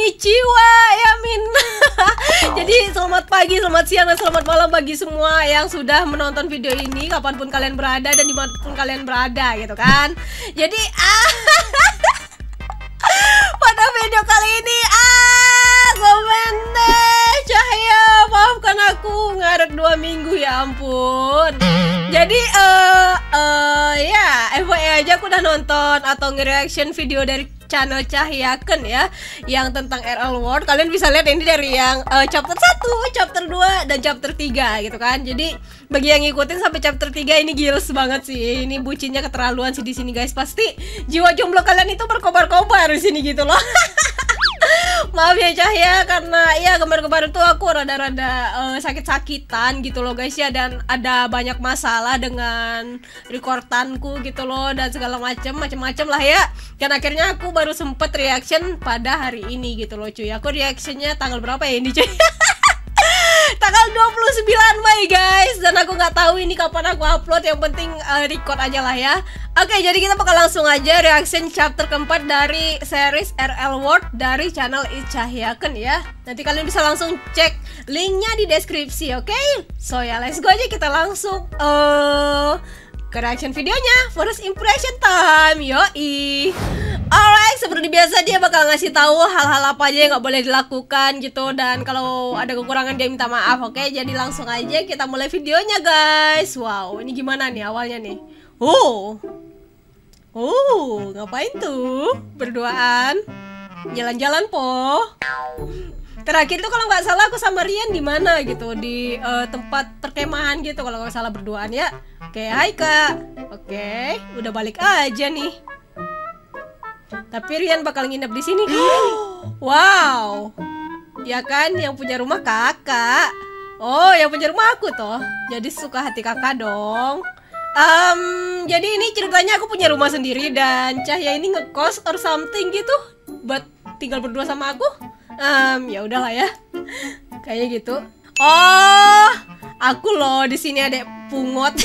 Konnichiwa Yamin. Jadi selamat pagi, selamat siang, dan selamat malam bagi semua yang sudah menonton video ini kapanpun kalian berada dan dimanapun kalian berada gitu kan. Jadi pada video kali ini komen deh Cahya, maafkan aku ngaret 2 minggu, ya ampun. Jadi ya FYI aja aku udah nonton atau nge-reaction video dari channel Cahyaken ya, yang tentang RL World. Kalian bisa lihat ini dari yang chapter 1, chapter 2, dan chapter 3 gitu kan. Jadi bagi yang ngikutin sampai chapter 3 ini gils banget sih. Ini bucinnya keterlaluan sih di sini guys. Pasti jiwa jomblo kalian itu berkobar-kobar di sini gitu loh. Maaf ya Cahya, karena ya kemarin-kemarin tuh aku rada-rada sakit-sakitan gitu loh guys ya, dan ada banyak masalah dengan rekordanku gitu loh, dan segala macam lah ya. Dan akhirnya aku baru sempet reaction pada hari ini gitu loh cuy. Aku reactionnya tanggal berapa ya ini cuy? Tanggal 29 Mei guys. Dan aku nggak tahu ini kapan aku upload, yang penting record aja lah ya. Oke, jadi kita bakal langsung aja reaction chapter keempat dari series RL World dari channel Cahyaken ya. Nanti kalian bisa langsung cek linknya di deskripsi, oke? So ya, let's go aja, kita langsung ke reaction videonya. First impression time, yoi. Alright, seperti biasa dia bakal ngasih tahu hal-hal apa aja yang nggak boleh dilakukan gitu, dan kalau ada kekurangan dia minta maaf, oke? Jadi langsung aja kita mulai videonya guys. Wow, ini gimana nih awalnya nih? Ngapain tuh? Berduaan? Jalan-jalan po? Terakhir tuh kalau nggak salah aku sama Rian di mana gitu, di tempat perkemahan gitu kalau nggak salah, berduaan ya. Oke, hai kak. Oke, udah balik aja nih. Tapi Rian bakal nginep di sini. Wow, ya kan, yang punya rumah kakak. Oh, yang punya rumah aku toh. Jadi suka hati kakak dong. Jadi ini ceritanya aku punya rumah sendiri dan Cahya ini ngekos or something gitu, buat tinggal berdua sama aku. Ya udahlah ya, kayak gitu. Oh, aku loh di sini adek pungut.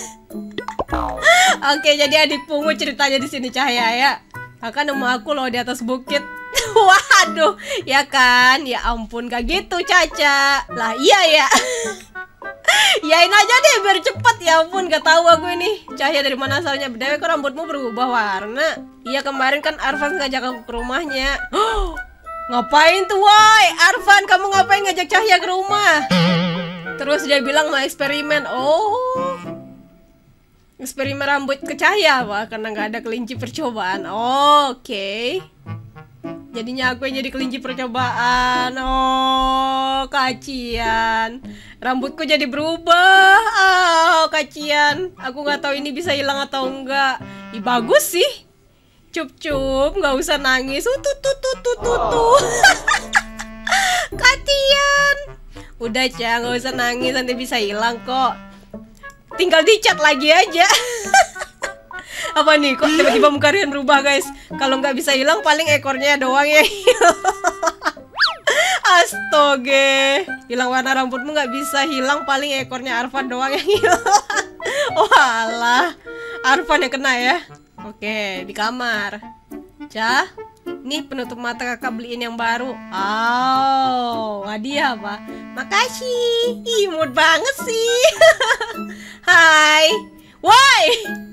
Oke, jadi adik pungut ceritanya di sini Cahya ya. Kakak nemu aku loh di atas bukit. Waduh, ya kan? Ya ampun, gak gitu Caca. Lah iya ya. Yain aja deh biar cepet, ya ampun, gak tahu aku ini Cahya dari mana asalnya. BTW kok rambutmu berubah warna? Iya, kemarin kan Arfan ngajak aku ke rumahnya. Ngapain tuh woi? Arfan, kamu ngapain ngajak Cahya ke rumah? Terus dia bilang mau eksperimen. Oh, eksperimen rambut ke Cahya apa? Karena nggak ada kelinci percobaan. Oke. Jadinya aku yang jadi kelinci percobaan. Oh, kacian. Rambutku jadi berubah. Oh, kacian. Aku nggak tahu ini bisa hilang atau enggak. Ih, bagus sih. Cup-cup, nggak usah nangis. Kasian. Udah Cah, nggak usah nangis, nanti bisa hilang kok. Tinggal dicat lagi aja. Apa nih, kok tiba-tiba muka Rian berubah guys? Kalau nggak bisa hilang paling ekornya doang yang hilang. Astaga, hilang warna rambutmu nggak bisa hilang, paling ekornya Arfan doang yang hilang. Oh alah, Arfan yang kena ya. Oke, di kamar. Cah, nih penutup mata kakak beliin yang baru. Oh, hadiah apa? Makasih. Imut banget sih. Hai. Woi.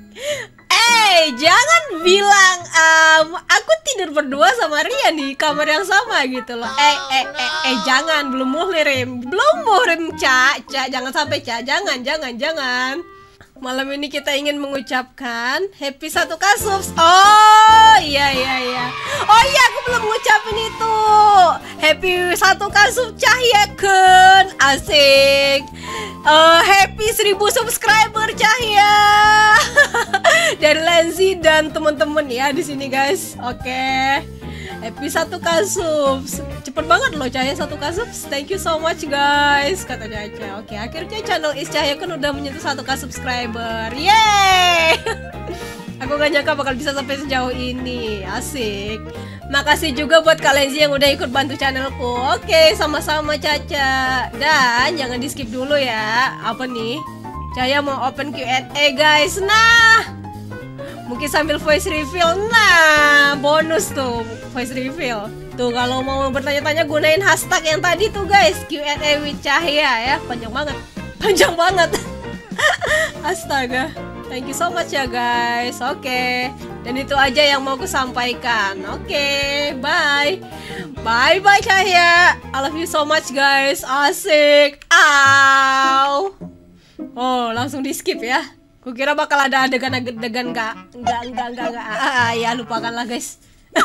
Jangan bilang aku tidur berdua sama Rian di kamar yang sama gitu loh. Jangan, belum muhrim, Cak, jangan sampai Cak, jangan. Malam ini kita ingin mengucapkan happy 1K subs. Oh iya. Oh iya, aku belum ngucapin itu. Happy 1K subs Cahyaken. Asik. Happy 1000 subscriber Cahya. Dari Lenzi dan teman-teman ya di sini guys. Oke. Happy 1K subs. Cepet banget loh Cahya 1K subs. Thank you so much guys, kata Caca. Oke, akhirnya channel Cahyaken udah menyentuh 1K subscriber. Yeay. Aku gak nyangka bakal bisa sampai sejauh ini. Asik. Makasih juga buat Kak Lenzi yang udah ikut bantu channelku. Oke, sama-sama Caca. Dan jangan di skip dulu ya. Apa nih? Cahya mau open Q&A guys. Nah, Mungkin sambil voice reveal. Nah, bonus tuh voice reveal. Tuh kalau mau bertanya-tanya gunain hashtag yang tadi tuh guys, Q&A with Cahya ya. Panjang banget. Panjang banget. Astaga. Thank you so much ya guys. Oke. Dan itu aja yang mau aku sampaikan. Oke, bye. Bye Cahya. I love you so much guys. Asik. Ow. Oh, langsung di skip ya. Kukira bakal ada adegan-adegan enggak. Ya lupakanlah guys.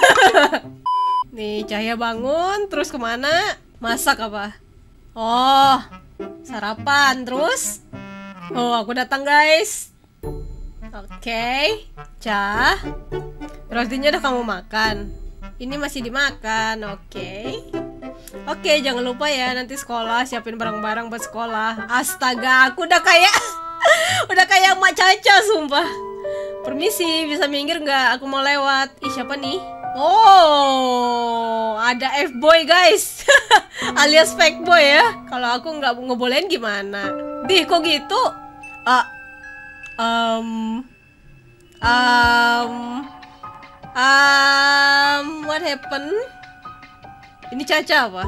Nih Cahya bangun, terus kemana? Masak apa? Oh, sarapan. Terus? Oh, aku datang guys. Oke, Cah. Rotinya udah kamu makan. Ini masih dimakan. Oke, jangan lupa ya nanti sekolah siapin barang-barang buat sekolah. Astaga, aku udah kayak udah kayak Mak Caca sumpah. Permisi, bisa minggir nggak? Aku mau lewat. Ih, siapa nih? Oh, ada F-boy guys. Alias fake boy ya. Kalau aku nggak ngebolehin gimana? Dih, kok gitu? What happened? Ini Caca apa?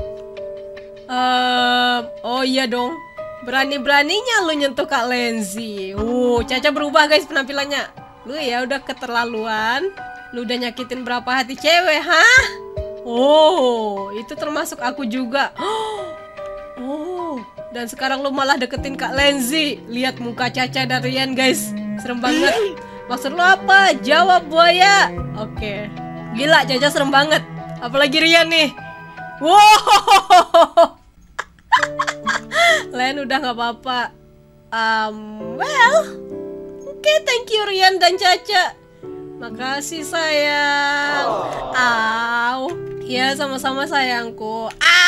Oh iya dong. Berani-beraninya lu nyentuh Kak Lenzi. Caca berubah guys penampilannya. Lu ya udah keterlaluan. Lu udah nyakitin berapa hati cewek, hah? Oh, itu termasuk aku juga. Oh, dan sekarang lu malah deketin Kak Lenzi. Lihat muka Caca dan Rian guys. Serem banget. Maksud lu apa? Jawab buaya. Oke. Gila, Caca serem banget. Apalagi Rian nih. Wow. Len udah nggak apa-apa. Well, oke, thank you Rian dan Caca. Makasih sayang. Ya sama-sama sayangku.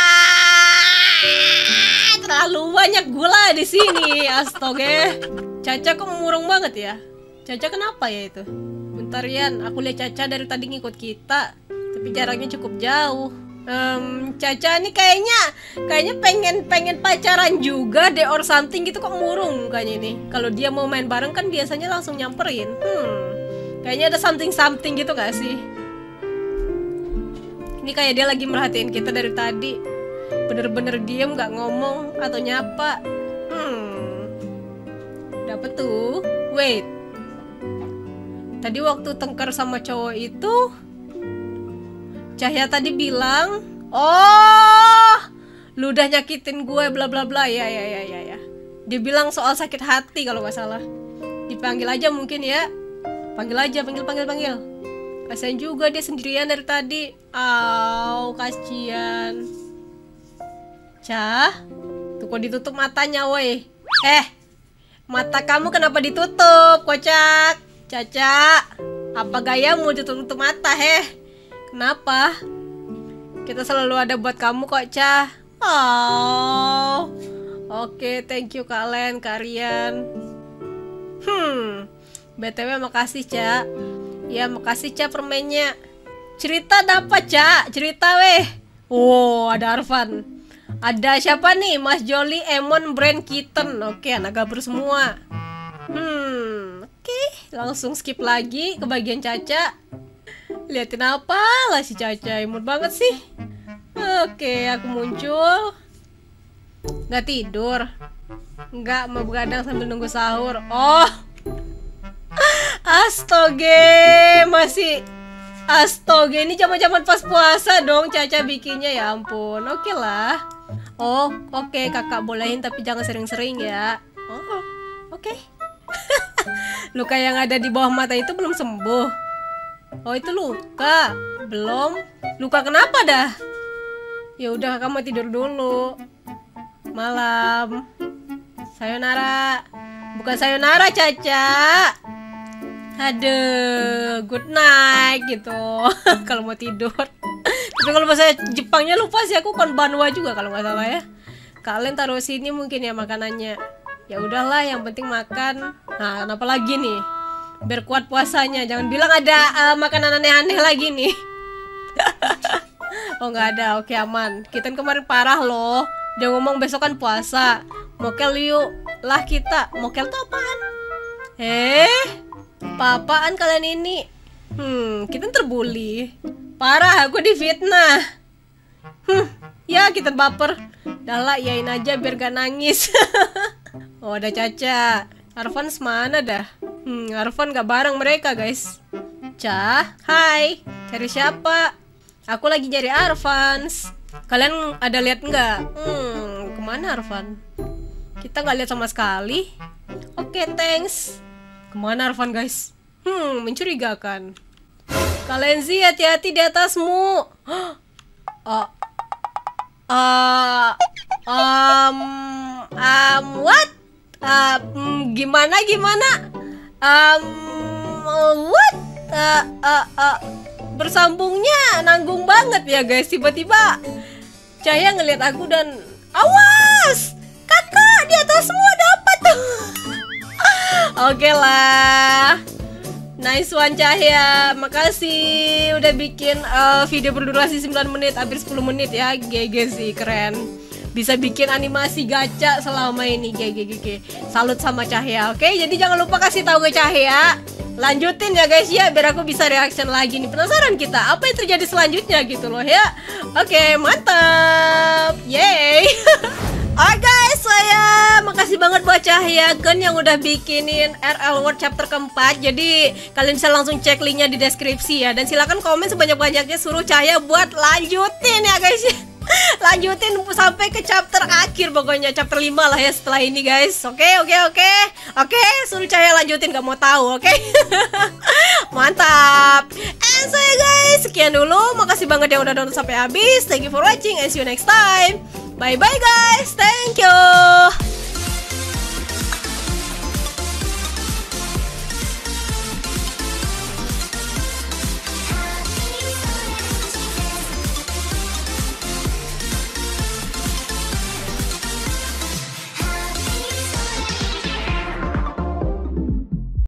Terlalu banyak gula di sini. Astaga. Caca kok murung banget ya? Caca kenapa ya itu? Bentar Rian, aku lihat Caca dari tadi ngikut kita, tapi jaraknya cukup jauh. Caca nih kayaknya pengen pacaran juga deh or something gitu, kok murung kayaknya nih. Kalau dia mau main bareng kan biasanya langsung nyamperin. Kayaknya ada something gitu gak sih? Ini kayak dia lagi merhatiin kita dari tadi. Bener-bener diem gak ngomong atau nyapa. Dapet tuh. Wait. Tadi waktu tengkar sama cowok itu Cahya tadi bilang, oh, lu udah nyakitin gue bla bla bla. Ya. Dia bilang soal sakit hati kalau nggak salah. Dipanggil aja mungkin ya. Panggil aja, panggil. Kasian juga dia sendirian dari tadi. Kasian. Cah, tuh kok ditutup matanya woi. Mata kamu kenapa ditutup, kocak? Caca, apa gayamu tutup mata Kenapa? Kita selalu ada buat kamu kok, Cah. Oke, thank you Kak Len, Kak Rian. BTW makasih, Cak. Ya, makasih, Cak, permennya. Cerita dapat, Cak. Cerita, weh. Ada Arfan. Ada siapa nih? Mas Joli, Emon, Brand, Kitten. Oke, anak gabur semua. Oke, langsung skip lagi ke bagian Caca. Liatin apa lah si Caca, imut banget sih. Oke, aku muncul. Gak tidur. Nggak, mau begadang sambil nunggu sahur. Oh, astoge, masih astoge. Ini zaman-zaman pas puasa dong Caca bikinnya, ya ampun. Oke lah. Oh, oke, kakak bolehin tapi jangan sering-sering ya. Oh, oke. Luka yang ada di bawah mata itu belum sembuh. Oh, itu luka. Belum. Luka kenapa dah? Ya udah, kamu tidur dulu. Malam. Sayonara. Bukan sayonara, Caca. Aduh, good night gitu. Kalau mau tidur. Tapi kalau bahasa Jepangnya lupa sih aku, konbanwa juga kalau nggak salah ya. Kalian taruh sini mungkin ya makanannya. Ya udahlah, yang penting makan. Nah, kenapa lagi nih? Biar kuat puasanya. Jangan bilang ada makanan aneh-aneh lagi nih. Oh, nggak ada. Oke, aman. Kita kemarin parah loh. Dia ngomong besok kan puasa. Mokel yuk lah kita. Mokel tuh apaan? Apa-apaan kalian ini? Kita terbully. Parah, aku difitnah. Ya kita baper. Dahlah, iyain aja biar gak nangis. Oh, ada Caca. Arfan mana dah? Arfan gak bareng mereka, guys. Cah, hai. Cari siapa? Aku lagi nyari Arfan. Kalian ada lihat nggak? Kemana Arfan? Kita nggak lihat sama sekali. Oke, thanks. Kemana Arfan, guys? Mencurigakan. Kalian sih hati-hati di atasmu. What? Gimana? What? Bersambungnya nanggung banget ya guys. Tiba-tiba Cahaya ngeliat aku dan awas, kakak di atasmu ada apa tuh? Oke lah, nice one Cahaya, makasih udah bikin video berdurasi 9 menit, hampir 10 menit ya. GG sih, keren. Bisa bikin animasi gacha selama ini. GG. Salut sama Cahaya. Oke, jadi jangan lupa kasih tahu ke Cahaya. Lanjutin ya guys ya, biar aku bisa reaction lagi nih. Penasaran kita apa yang terjadi selanjutnya gitu loh ya. Oke, mantap. Yeay. Oke guys, saya makasih banget buat Cahaya kan yang udah bikinin RL World chapter keempat. Jadi kalian bisa langsung cek linknya di deskripsi ya. Dan silakan komen sebanyak-banyaknya, suruh Cahaya buat lanjutin ya guys ya. Lanjutin sampai ke chapter akhir, pokoknya chapter 5 lah ya setelah ini guys. Oke, suruh Cahaya lanjutin, gak mau tahu. Oke. Mantap. And so ya guys, sekian dulu. Makasih banget yang udah nonton sampai habis. Thank you for watching and see you next time. Bye bye guys. Thank you.